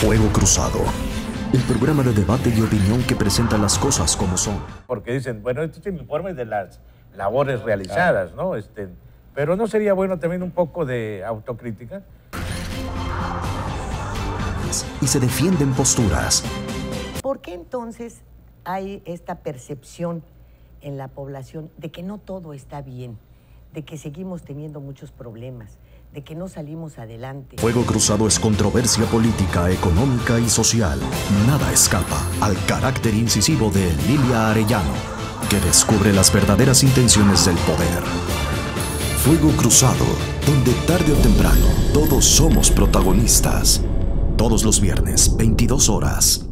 Fuego Cruzado, el programa de debate y opinión que presenta las cosas como son. Porque dicen, bueno, estos son informes de las labores realizadas, ¿no? Pero ¿no sería bueno también un poco de autocrítica? Y se defienden posturas. ¿Por qué entonces hay esta percepción en la población de que no todo está bien, de que seguimos teniendo muchos problemas, de que no salimos adelante? Fuego Cruzado es controversia política, económica y social. Nada escapa al carácter incisivo de Lilia Arellano, que descubre las verdaderas intenciones del poder. Fuego Cruzado, donde tarde o temprano todos somos protagonistas. Todos los viernes, 22 horas.